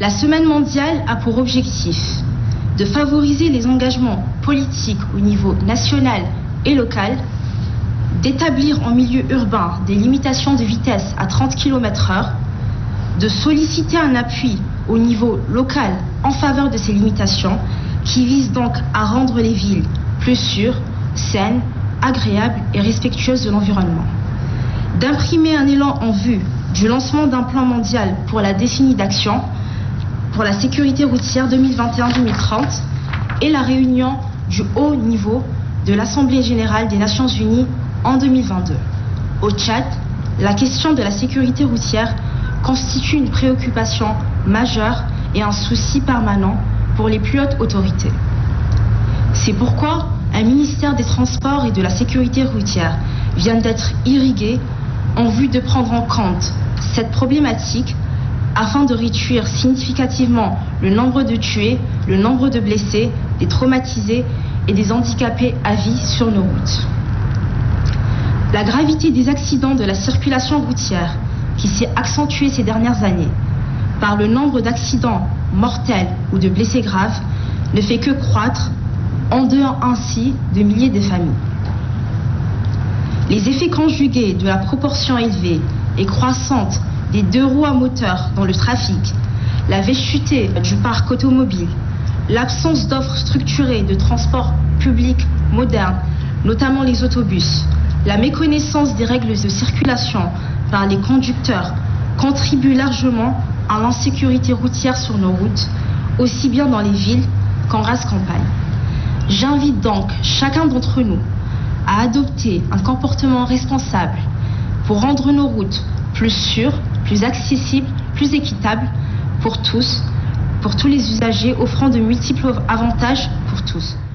La Semaine mondiale a pour objectif de favoriser les engagements politiques au niveau national et local, d'établir en milieu urbain des limitations de vitesse à 30 km/h, de solliciter un appui au niveau local en faveur de ces limitations qui visent donc à rendre les villes plus sûres, saines, agréables et respectueuses de l'environnement. D'imprimer un élan en vue du lancement d'un plan mondial pour la décennie d'action pour la sécurité routière 2021-2030 et la réunion du haut niveau de l'Assemblée générale des Nations unies en 2022. Au Tchad, la question de la sécurité routière constitue une préoccupation majeure et un souci permanent pour les plus hautes autorités. C'est pourquoi un ministère des Transports et de la Sécurité routière vient d'être irrigué en vue de prendre en compte cette problématique afin de réduire significativement le nombre de tués, le nombre de blessés, des traumatisés et des handicapés à vie sur nos routes. La gravité des accidents de la circulation routière qui s'est accentuée ces dernières années par le nombre d'accidents mortels ou de blessés graves ne fait que croître, endeuillant ainsi de milliers de familles. Les effets conjugués de la proportion élevée et croissante des deux roues à moteur dans le trafic, la vétusté du parc automobile, l'absence d'offres structurées de transport public moderne, notamment les autobus, la méconnaissance des règles de circulation par les conducteurs contribuent largement à l'insécurité routière sur nos routes, aussi bien dans les villes qu'en race campagne. J'invite donc chacun d'entre nous à adopter un comportement responsable pour rendre nos routes plus sûres, plus accessibles, plus équitables pour tous les usagers, offrant de multiples avantages pour tous.